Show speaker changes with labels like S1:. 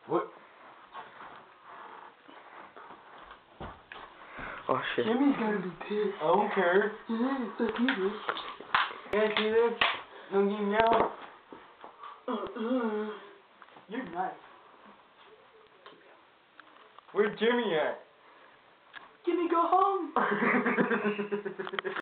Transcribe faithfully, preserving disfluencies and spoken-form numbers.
S1: What?
S2: Oh shit.
S1: Jimmy's gonna be pissed. I don't care.
S2: Yeah, fuck you, dude.
S1: Yeah, see this? Don't get me out.
S2: Uh-uh.
S1: You're nice. Where's Jimmy at?
S2: Jimmy, go home.